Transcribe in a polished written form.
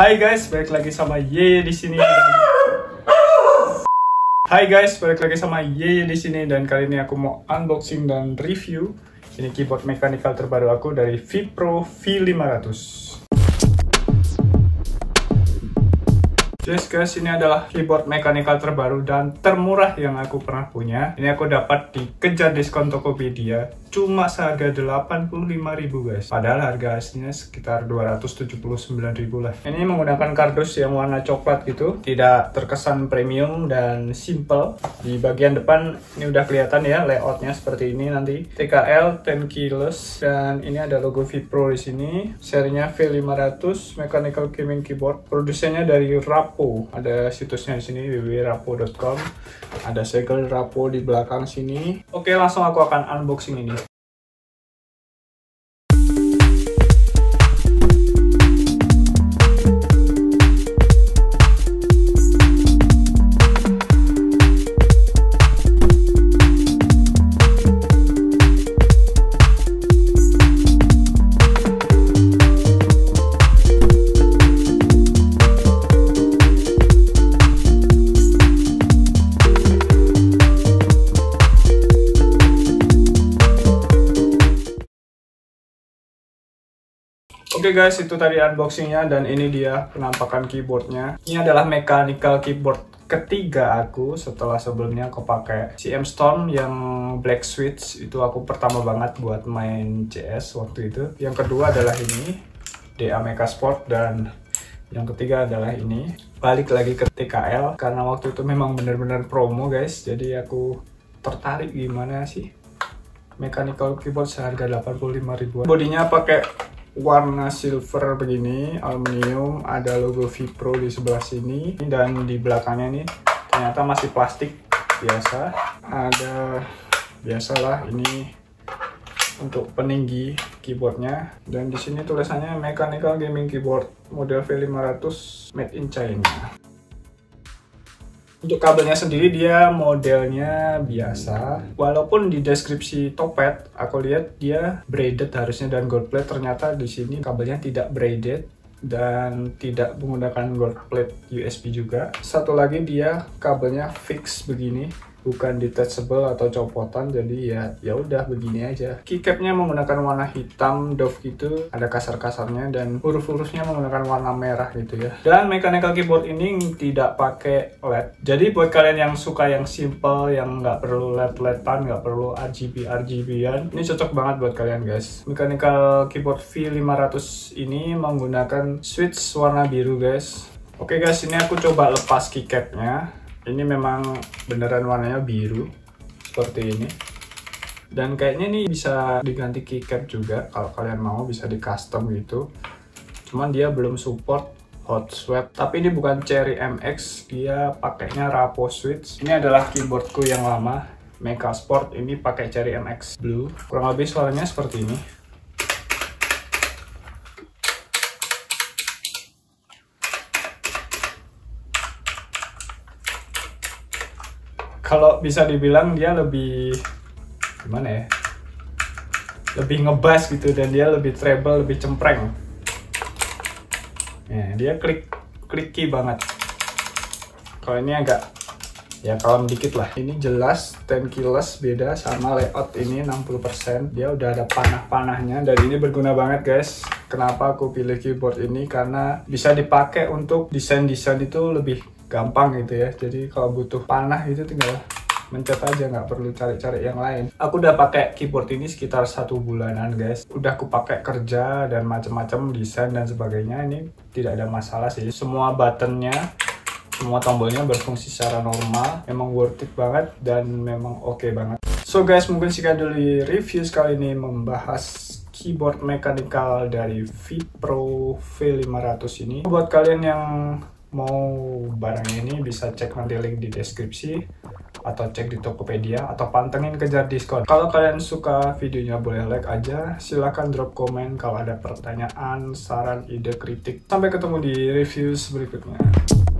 Hai guys, balik lagi sama Yeye di sini. Dan kali ini aku mau unboxing dan review ini keyboard mechanical terbaru aku dari Vipro V500. Yes guys, ini adalah keyboard mechanical terbaru dan termurah yang aku pernah punya. Ini aku dapat di Kejar Diskon Tokopedia, cuma seharga 85.000 guys. Padahal harga aslinya sekitar 279.000 lah. Ini menggunakan kardus yang warna coklat gitu, tidak terkesan premium dan simple. Di bagian depan ini udah kelihatan ya layoutnya seperti ini nanti. TKL 10 keyless dan ini ada logo Vipro di sini. Serinya V500 Mechanical Gaming Keyboard. Produsennya dari Rapo. Ada situsnya di sini www.rapo.com. Ada segel Rapo di belakang sini. Oke, langsung aku akan unboxing ini. Oke guys, itu tadi unboxingnya dan ini dia penampakan keyboardnya. Ini adalah mechanical keyboard ketiga aku setelah sebelumnya aku pakai CM Storm yang Black Switch. Itu aku pertama banget buat main CS waktu itu. Yang kedua adalah ini DA Mecha Sport dan yang ketiga adalah ini. Balik lagi ke TKL karena waktu itu memang benar-benar promo guys. Jadi aku tertarik gimana sih mechanical keyboard seharga 85.000. Bodinya pakai warna silver begini, aluminium, ada logo Vipro di sebelah sini dan di belakangnya nih ternyata masih plastik biasa. Ada biasalah ini untuk peninggi keyboardnya dan di sini tulisannya Mechanical Gaming Keyboard model V500 made in China. Untuk kabelnya sendiri dia modelnya biasa. Walaupun di deskripsi Topet aku lihat dia braided harusnya dan gold plate, ternyata di sini kabelnya tidak braided dan tidak menggunakan gold plate USB juga. Satu lagi dia kabelnya fix begini, bukan detachable atau copotan, jadi ya udah begini aja. Keycapnya menggunakan warna hitam doff gitu, ada kasar-kasarnya dan huruf-hurufnya menggunakan warna merah gitu ya. Dan mechanical keyboard ini tidak pakai LED. Jadi buat kalian yang suka yang simple, yang nggak perlu LED-LEDan, nggak perlu RGB-RGB-an, ini cocok banget buat kalian guys. Mechanical keyboard V500 ini menggunakan switch warna biru guys. Oke guys, ini aku coba lepas keycapnya. Ini memang beneran warnanya biru seperti ini dan kayaknya ini bisa diganti keycap juga kalau kalian mau, bisa di custom gitu. Cuman dia belum support hot swap, tapi ini bukan Cherry MX, dia pakainya Rapo switch. Ini adalah keyboardku yang lama Mecha Sport, ini pakai Cherry MX Blue. Kurang lebih suaranya seperti ini. Kalau bisa dibilang dia lebih gimana ya, lebih ngebass gitu dan dia lebih treble, lebih cempreng. Ya, dia clicky banget. Kalau ini agak ya kalem dikit lah. Ini jelas 10 keyless, beda sama layout ini 60%. Dia udah ada panah-panahnya dan ini berguna banget guys. Kenapa aku pilih keyboard ini? Karena bisa dipakai untuk desain-desain itu lebih gampang gitu ya. Jadi kalau butuh panah itu tinggal mencet aja, nggak perlu cari-cari yang lain. Aku udah pakai keyboard ini sekitar 1 bulanan guys. Udah aku pakai kerja dan macam-macam desain dan sebagainya. Ini tidak ada masalah sih. Semua buttonnya, semua tombolnya berfungsi secara normal. Memang worth it banget dan memang oke banget. So guys, mungkin sekian dulu review kali ini membahas keyboard mechanical dari Vipro V500 ini. Buat kalian yang mau barang ini bisa cek nanti link di deskripsi atau cek di Tokopedia atau pantengin Kejar Diskon. Kalau kalian suka videonya boleh like aja, silahkan drop komen kalau ada pertanyaan, saran, ide, kritik. Sampai ketemu di reviews berikutnya.